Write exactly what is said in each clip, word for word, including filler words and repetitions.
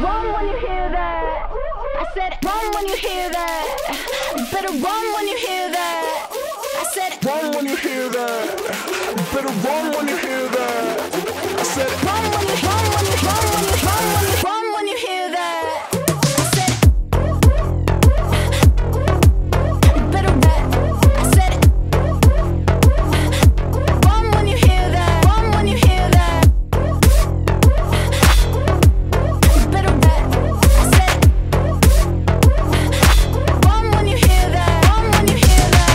run when you hear that. I said run when you hear that. You better run when you hear that. I said run when you hear that. You better run when you hear that. I said run when you run when you run when you run when you run when you hear that. I said you better run. I said run when you hear that. Run when you hear that. You better run. I said run when you hear that. Run when you hear that.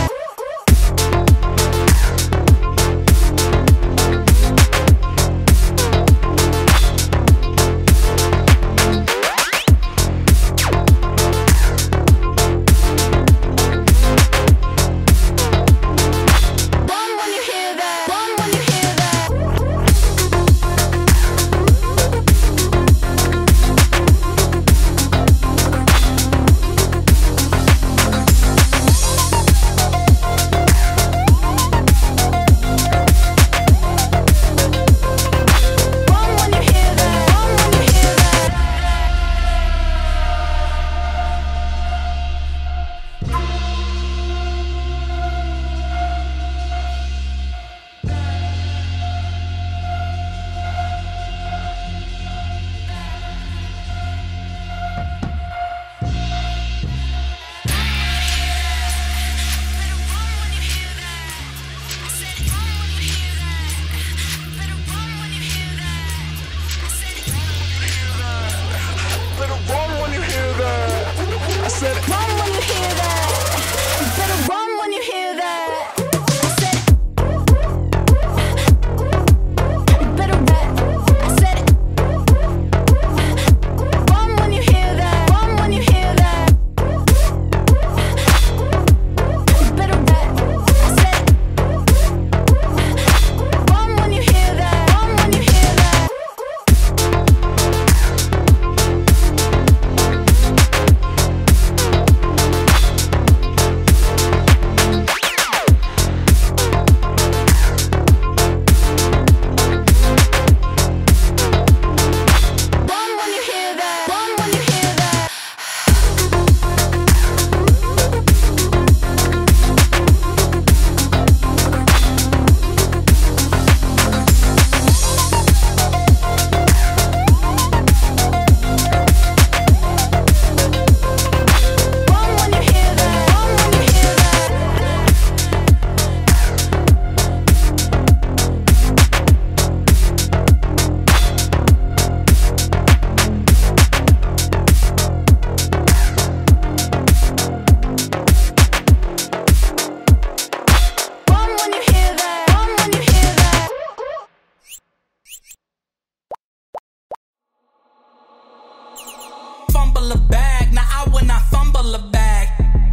Fumble a bag, now I when I fumble a bag.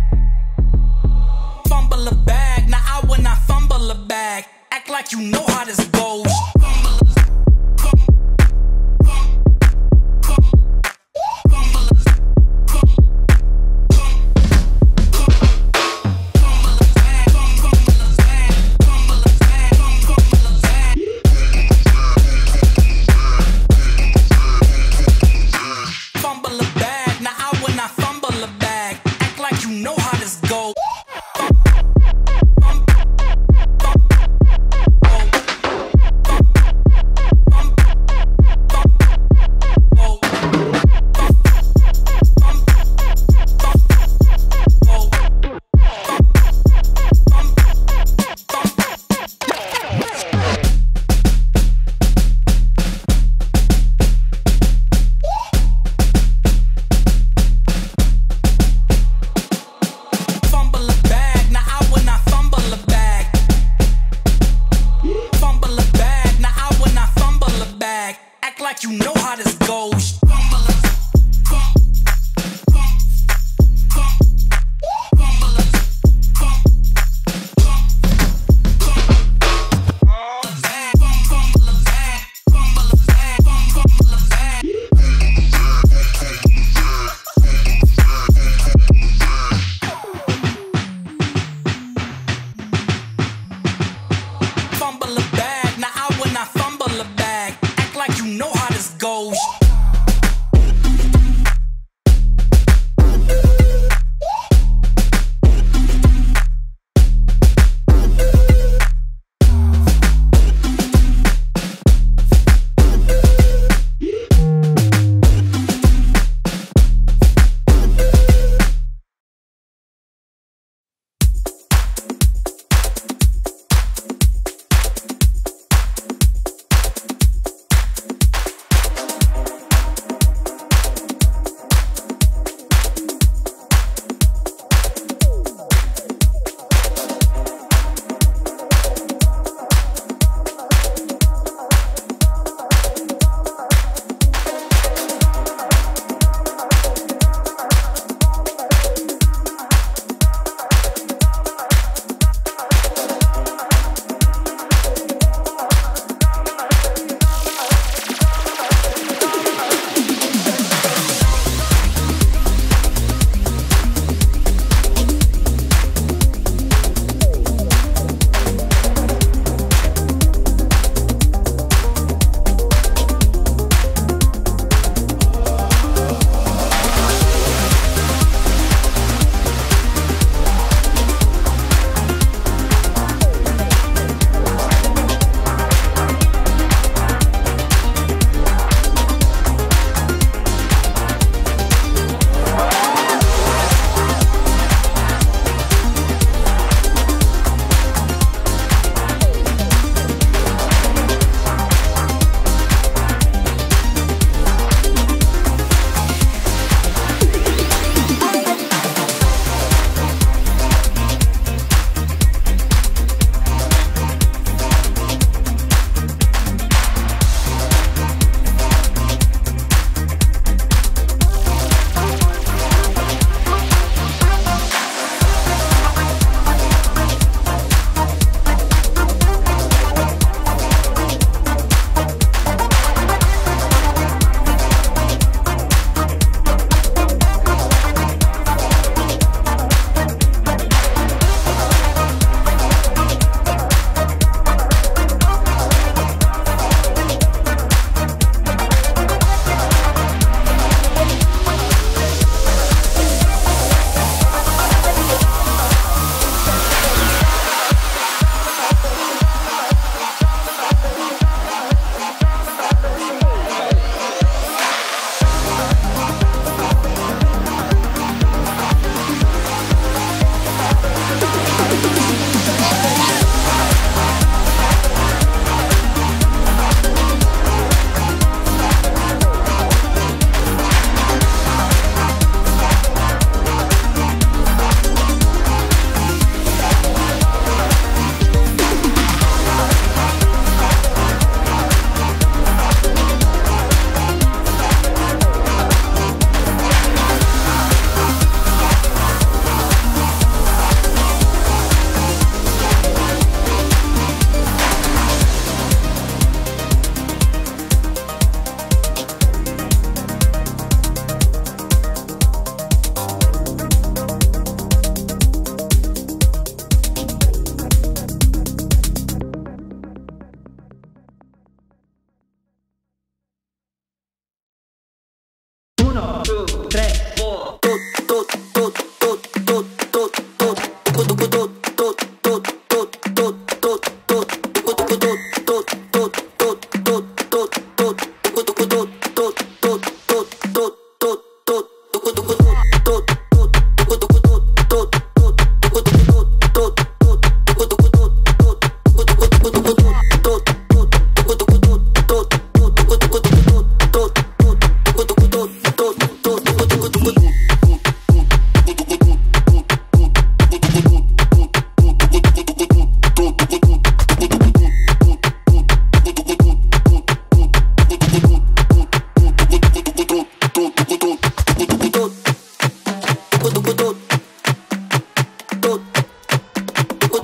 Fumble a bag, now I when I fumble a bag. Act like you know how this goes.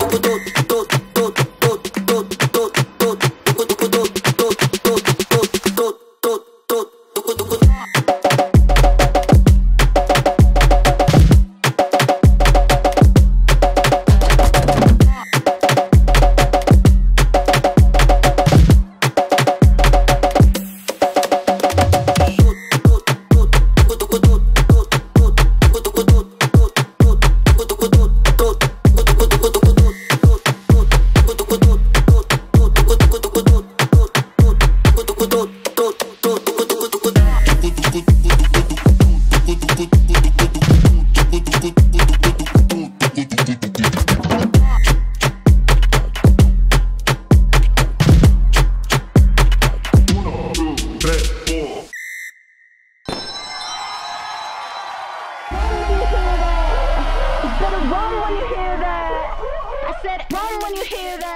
Better run when you hear that. I said run when you hear that.